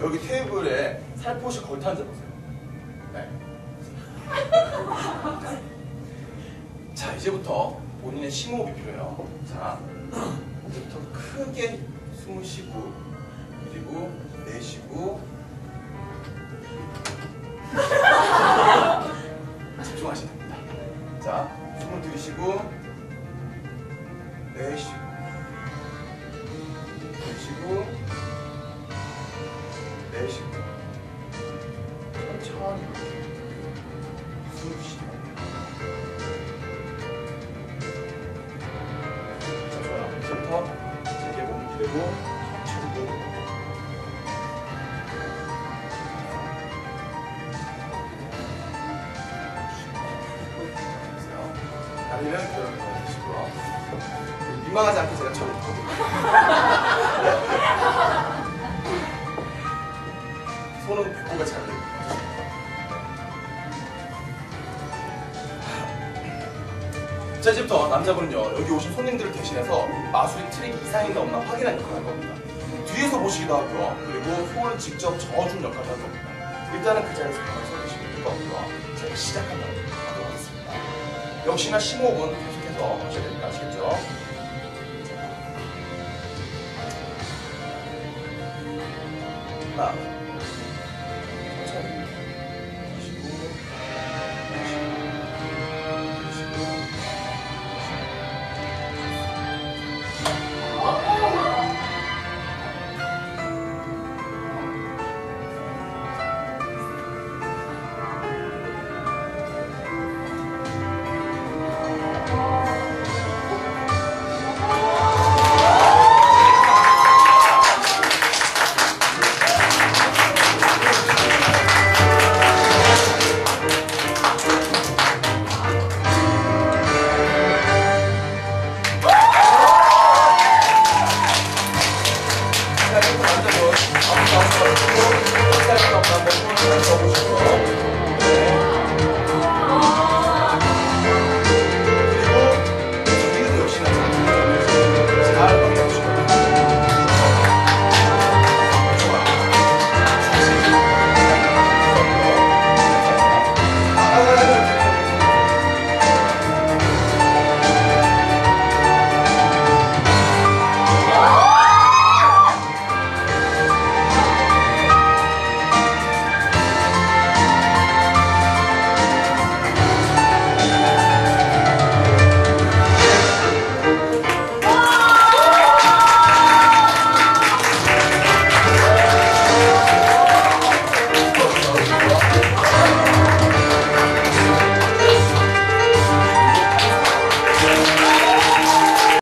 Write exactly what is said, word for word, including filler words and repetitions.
여기 테이블에 살포시 걸터 앉아보세요. 네. 자, 이제부터 본인의 심호흡이 필요해요. 자, 이제부터 크게 숨을 쉬고, 그리고 내쉬고, 집중하셔야 됩니다. 자, 숨을 들이쉬고, 내쉬고, 들이쉬고, 내쉬고, 천천히 숨을 쉬시면 돼요. 자, 좋아요. 이제부터 제게 몸을 기대고 천천히 몸을 다리는 그대로 내쉬고요. 민망하지 않게 제가 처음 했거든요. 손은 배꼽에 잘 들고. 자, 이제부터 남자분은요, 여기 오신 손님들을 대신해서 마술이 트릭 이상인가 없나 확인하는 역할을 할 겁니다. 뒤에서 보시기도 하고요. 그리고 손을 직접 저어주는 역할을 할 겁니다. 일단은 그 자리에서 가만히 서 계시면 될 거고요. 제가 시작한다고 하도록 하겠습니다. 역시나 심호흡은 계속해서 하셔야 됩니다. 아시겠죠? 하나,